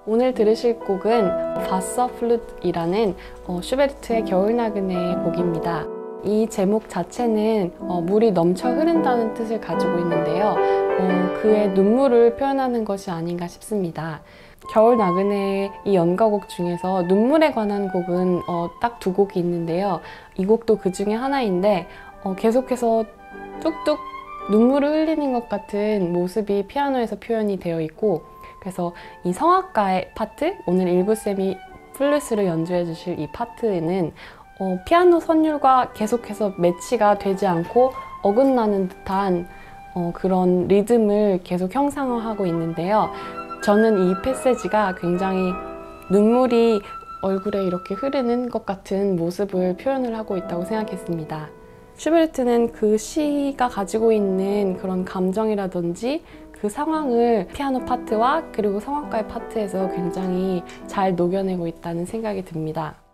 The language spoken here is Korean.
오늘 들으실 곡은 바서플룻이라는 슈베르트의 겨울나그네 곡입니다. 이 제목 자체는 물이 넘쳐 흐른다는 뜻을 가지고 있는데요. 그의 눈물을 표현하는 것이 아닌가 싶습니다. 겨울나그네의 이 연가곡 중에서 눈물에 관한 곡은 딱 두 곡이 있는데요. 이 곡도 그 중에 하나인데 계속해서 뚝뚝 눈물을 흘리는 것 같은 모습이 피아노에서 표현이 되어 있고, 그래서 이 성악가의 파트, 오늘 일부쌤이 플루스를 연주해 주실 이 파트는 피아노 선율과 계속해서 매치가 되지 않고 어긋나는 듯한 그런 리듬을 계속 형상화하고 있는데요. 저는 이 패세지가 굉장히 눈물이 얼굴에 이렇게 흐르는 것 같은 모습을 표현을 하고 있다고 생각했습니다. 슈베르트는 그 시가 가지고 있는 그런 감정이라든지 그 상황을 피아노 파트와 그리고 성악가의 파트에서 굉장히 잘 녹여내고 있다는 생각이 듭니다.